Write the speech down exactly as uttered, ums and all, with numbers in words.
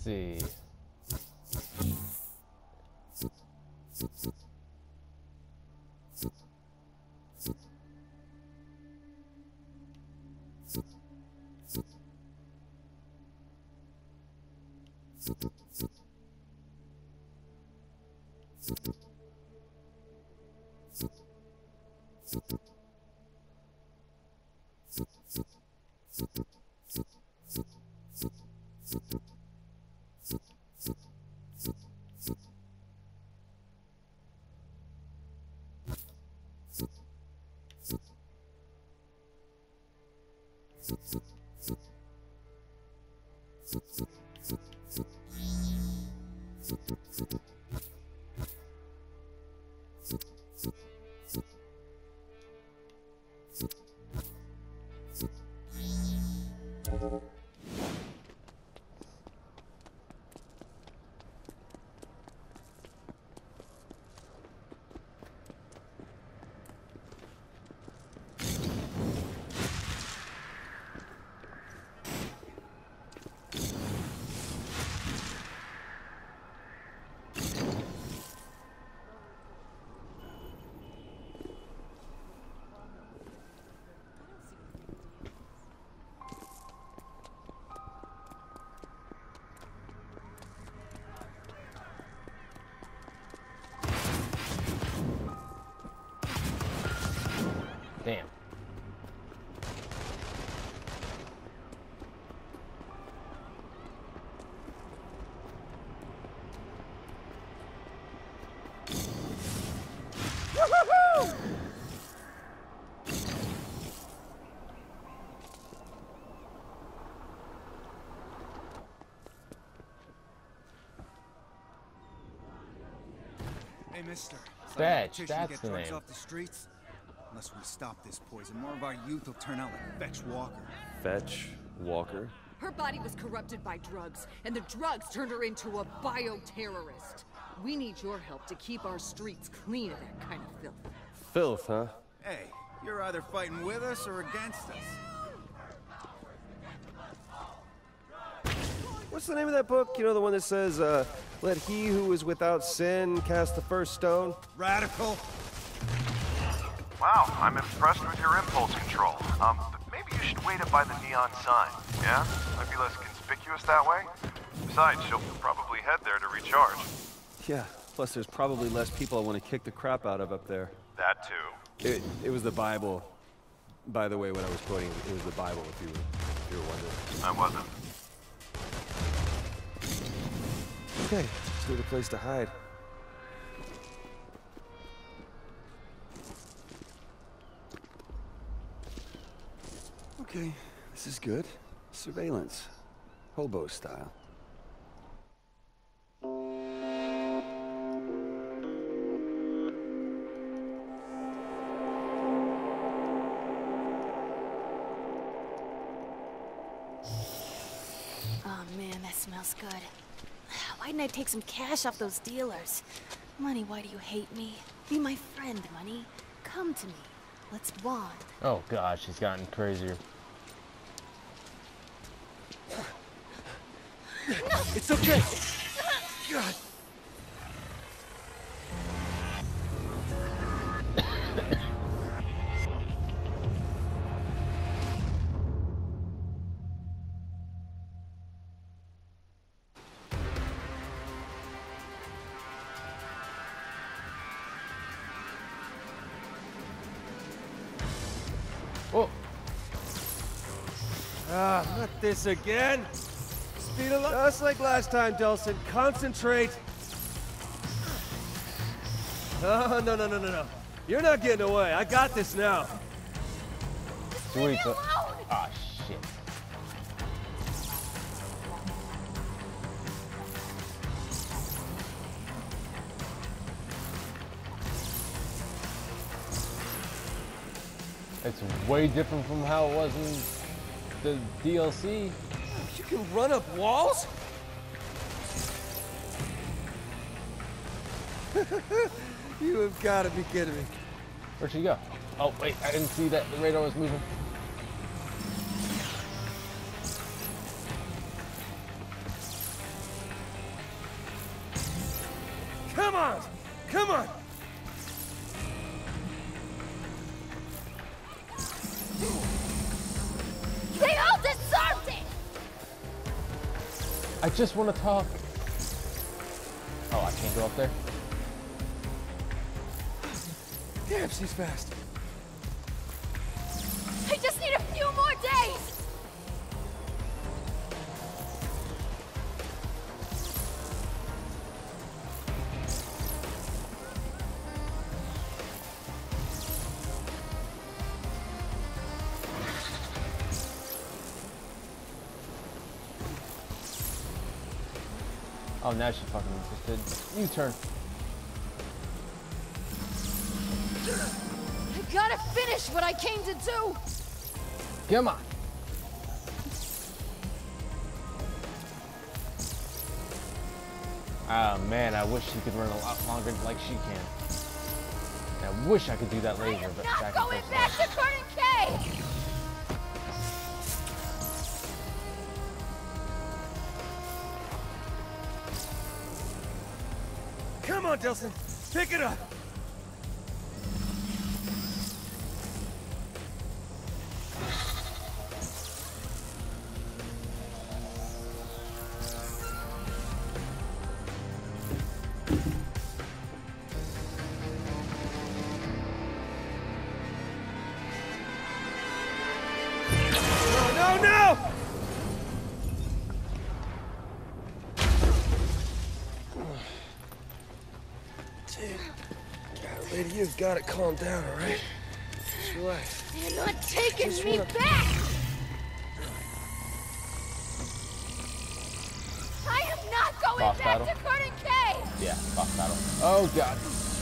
see. Damn. Hey, mister. Fetch, Get that's the drugs name. off the streets. Unless we stop this poison, more of our youth will turn out like Fetch Walker. Fetch Walker? Her body was corrupted by drugs, and the drugs turned her into a bioterrorist. We need your help to keep our streets clean of that kind of filth. Filth, huh? Hey, you're either fighting with us or against us. What's the name of that book? You know, the one that says, uh, let he who is without sin cast the first stone? Radical. Wow, I'm impressed with your impulse control. Um, but maybe you should wait up by the neon sign, yeah? Might be less conspicuous that way. Besides, she'll probably head there to recharge. Yeah, plus there's probably less people I want to kick the crap out of up there. That too. It, it was the Bible. By the way, what I was quoting, it was the Bible, if you were, if you were wondering. I wasn't. Okay, let's need a place to hide. Okay, this is good. Surveillance. Hobo style. Oh man, that smells good. Why didn't I take some cash off those dealers? Money, why do you hate me? Be my friend, Money. Come to me. Let's bond. Oh gosh, she's gotten crazier. It's okay! God! Oh, Ah, not this again! Speed along. Just like last time, Delsin. Concentrate. Oh, no, no, no, no, no. You're not getting away. I got this now. sweet. Ah, shit. It's way different from how it was in the D L C. You can run up walls? You have got to be kidding me. Where'd she go? Oh, wait, I didn't see that the radar was moving. bombs! Come on! They all deserved it! I just want to talk. Oh, I can't go up there? Damn, she's fast. I just need a few more days! Oh, now she's fucking interested. You turn. I gotta finish what I came to do! Come on. Oh man, I wish she could run a lot longer like she can. I wish I could do that laser, but Not back going and back to Curtin K! Come on, Delsin. Pick it up. No, no, no! God, lady, you've got to calm down, all right? Just relax. You're not taking Just me wanna- back! I am not going Boss back battle? to Curtin K! Yeah, boss battle. Oh god.